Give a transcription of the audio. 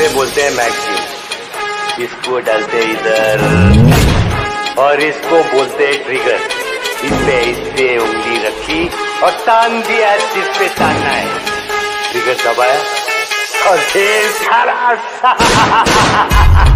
बोलते हैं मैगजीन। इसको डालते इधर और इसको बोलते हैं ट्रिगर। इससे उंगली रखी और तान दिया जिस पे तानना है। ट्रिगर दबाया और ढेर सारा